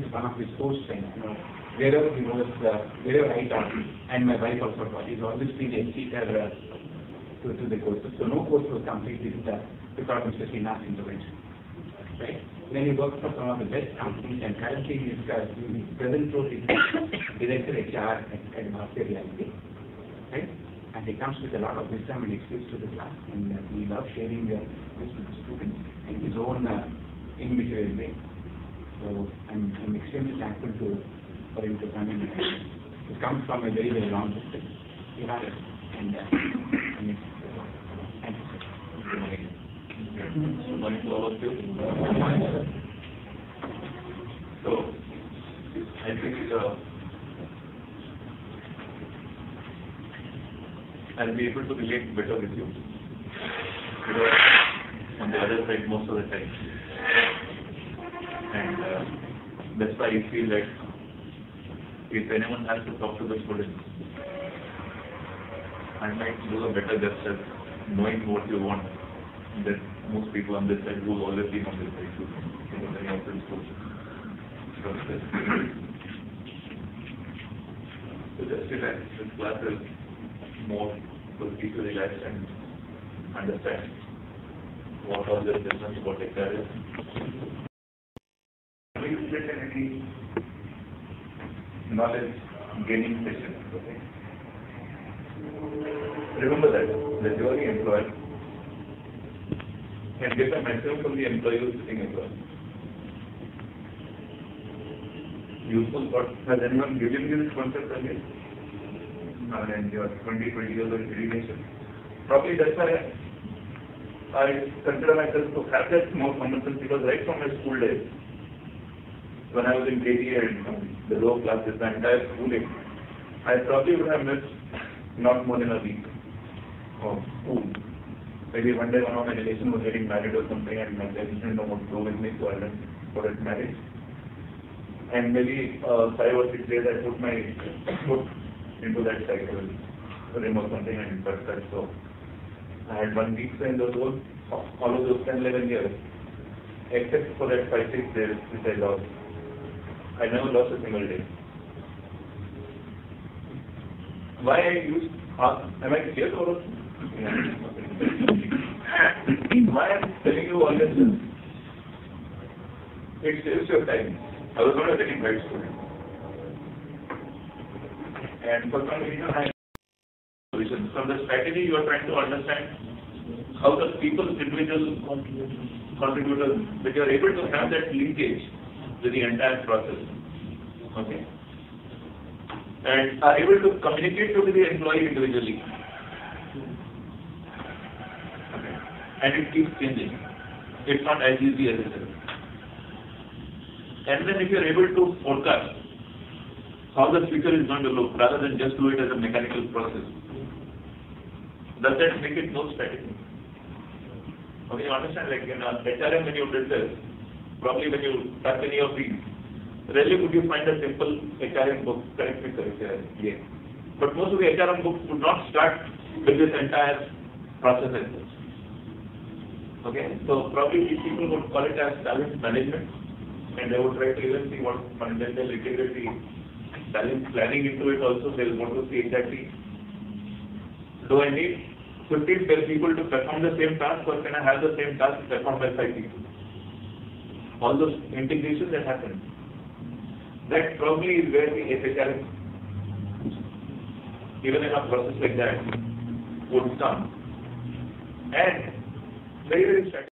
one of his sports friends, wherever he was, wherever I taught, and my wife also taught, he's always been a teacher to the courses. So no course was completed without Mr. Srinath's intervention. Right? Then he works for some of the best companies, and currently he is present role is director HR at Bhartiya Realty. Right? And he comes with a lot of wisdom and experience to the class, and he loves sharing this with the students in his own individual way. So I'm extremely thankful for him to come in. He comes from a very, very long distance. Thank you. Good morning to all of you. So, I think I'll be able to relate better with you, because on the other side most of the time. And that's why I feel that if anyone has to talk to the students, I might do a better job at knowing what you want than most people on this side who will always be on this side too. Many of them so just relax. This class is more for people to relax and understand what all this business, what HR is. We split any knowledge gaining session. Okay? Remember that the jury employer can get a maximum from the employee who is sitting employee. Useful thought. Has anyone given you this concept earlier? And your 20 years of education. Probably that's why I consider myself to have that more common sense, because right from my school days, when I was in KT and the lower classes, the entire schooling, I probably would have missed not more than a week of school. Maybe one day one of my relations was getting married or something, and my parents didn't know what to do with me, so I went for that marriage. And maybe 5 or 6 days I put my foot into that cycle, remote something, and got that. So I had 1 week in those all of those 10, 11 years, except for that 5, 6 days which I lost. I never lost a single day. Why I used, am I clear or why I am telling you all this? It saves your time. I was not a very bright student. And for some reason I solutions. From the strategy you are trying to understand how the people, individual contributors, that you are able to have that linkage with the entire process. Okay? And are able to communicate to the employee individually. Okay. And it keeps changing. It's not as easy as it is. And then if you are able to forecast how the future is going to look, rather than just do it as a mechanical process, does that make it more strategic? Okay, you understand, like in HRM when you did this, probably when you touch any of these, rarely would you find a simple HRM book, correct me yeah. But most of the HRM books would not start with this entire process as such. Okay, so probably these people would call it as talent management, and they would try to even see what fundamental integrity, talent planning into it also. They will want to see exactly, do I need 15 people to perform the same task, or can I have the same task performed by 5 people? All those integrations that happen. That probably is where the SHRM, even in a process like that, would come. And very, very strategic.